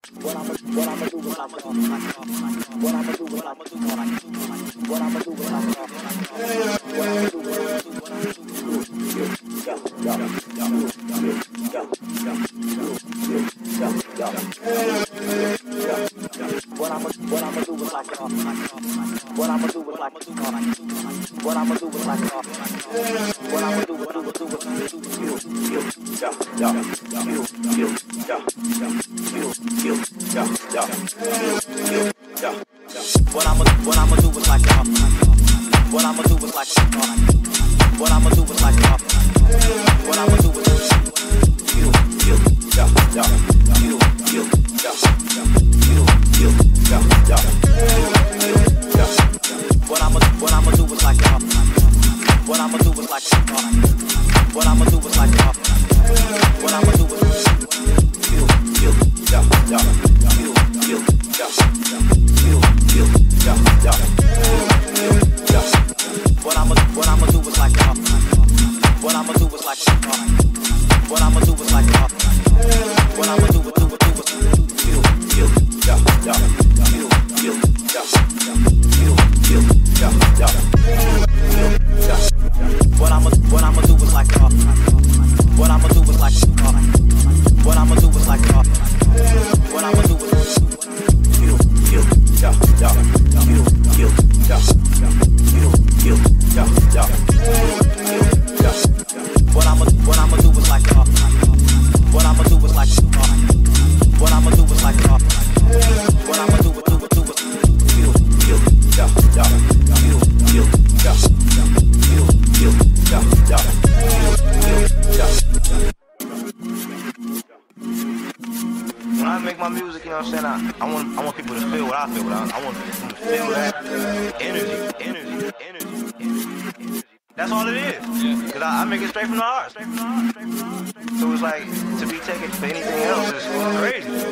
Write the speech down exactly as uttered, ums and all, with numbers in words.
What I'ma what I'ma do when I'm off? What I'ma do when I'm off? What I'ma do when I'm off? What I'ma do when I'm What I'ma what I'ma do is like off. What I'ma do is like off. What I'ma do is like off. What I'ma do is do do do do yeah yeah yeah yeah yeah yeah yeah What I'ma what I'ma do is like off. What I'ma do is like off. What I'ma do is like off. What I'ma do is you you yeah yeah you you yeah you yeah yeah yeah What I'ma what I'ma do is like off. What I'ma do is like off. What I'ma do is like off. What I'ma do is you you yeah yeah you you yeah you you yeah yeah yeah What I'ma what I'ma do is like off. What I'ma do is like off. What I'ma do is like off. What I'ma do is do do is you you yeah yeah you you yeah you you yeah yeah yeah What I'ma what I'ma do is like off. What I'ma do is like off. What I'ma do is like off. What I'ma do is you you yeah yeah you you yeah you you yeah yeah yeah What I'ma what I'ma do is like off. What I'ma do is like off. What I'ma do is like off. What I'ma do is do do is you you yeah yeah you you yeah you you yeah yeah you yeah When I make my music, you know what I'm saying, I, I want I want people to feel what I feel. I, I want them to feel that energy, energy, energy, energy. That's all it is. Yeah. Cause I, I make it straight from the heart. Straight from the heart. Straight from the heart. Straight from the heart. So it's like to be taken for anything else is crazy.